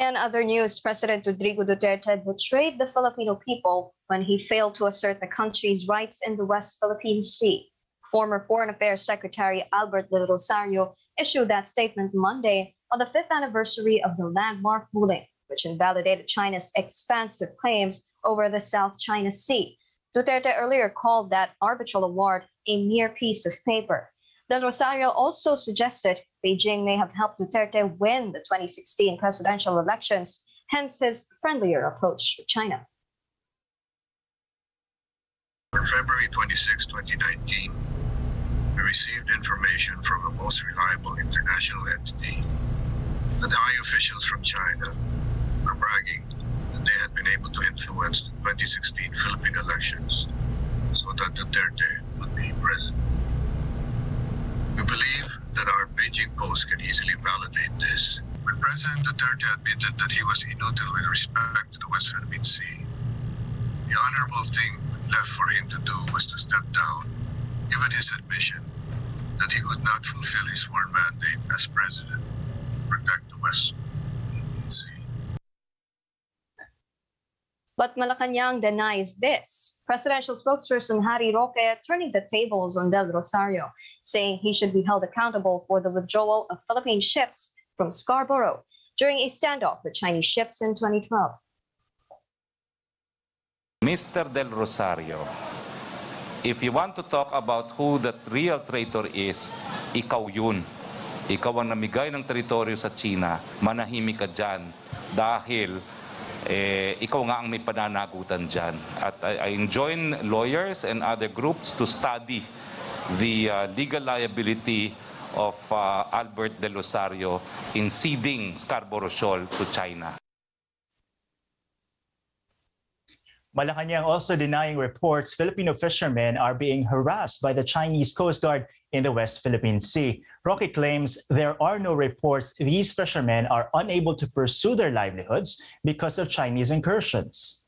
In other news, President Rodrigo Duterte betrayed the Filipino people when he failed to assert the country's rights in the West Philippine Sea. Former Foreign Affairs Secretary Albert Del Rosario issued that statement Monday on the 5th anniversary of the landmark ruling, which invalidated China's expansive claims over the South China Sea. Duterte earlier called that arbitral award a mere piece of paper. Del Rosario also suggested Beijing may have helped Duterte win the 2016 presidential elections, hence his friendlier approach to China. On February 26, 2019, we received information from a most reliable international entity that high officials from China were bragging that they had been able to influence the 2016 Philippine elections so that Duterte would be president. We believe that our Beijing post can easily validate this. When President Duterte admitted that he was inutile with respect to the West Philippine Sea, the honorable thing left for him to do was to step down, given his admission that he could not fulfill his sworn mandate as president to protect the West Philippine Sea. But Malacanang denies this. Presidential spokesperson Harry Roque turning the tables on Del Rosario, saying he should be held accountable for the withdrawal of Philippine ships from Scarborough during a standoff with Chinese ships in 2012. Mr. Del Rosario, if you want to talk about who the real traitor is, ikaw yun. Ikaw ang namigay ng teritoryo sa China, manahimik ka dyan dahil ikaw nga ang may pananagutan dyan. At I enjoin lawyers and other groups to study the legal liability of Albert Del Rosario in ceding Scarborough Shoal to China. Malacanang also denying reports Filipino fishermen are being harassed by the Chinese Coast Guard in the West Philippine Sea. Roque claims there are no reports these fishermen are unable to pursue their livelihoods because of Chinese incursions.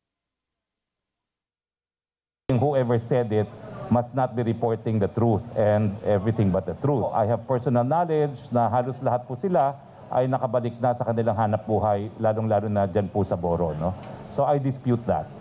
Whoever said it must not be reporting the truth and everything but the truth. I have personal knowledge na halos lahat po sila ay nakabalik na sa kanilang hanap buhay, lalong-lalo na dyan po sa Boro, no? So I dispute that.